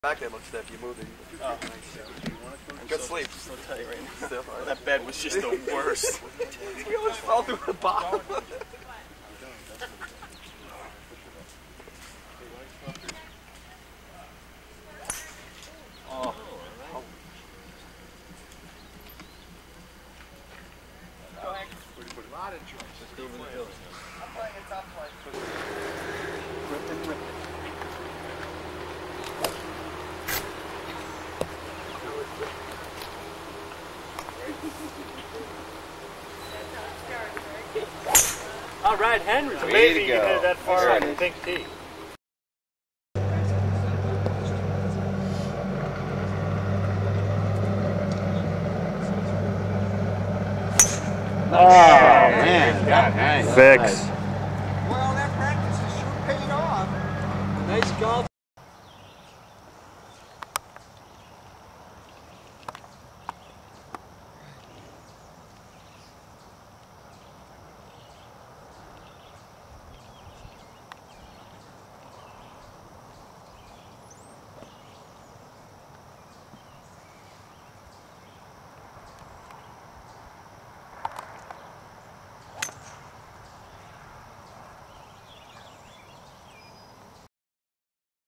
Back end looks stiff. You moved it. Oh. Good sleep. I'll tell you right now. That bed was just the worst. You almost fell through the bottom. Oh. A lot of choice. Just over the hill. I'm playing a tough play. Rip and rip. All right, Henry. It's amazing you hit it that far on the pink tee. Oh, man. Nice. Fix.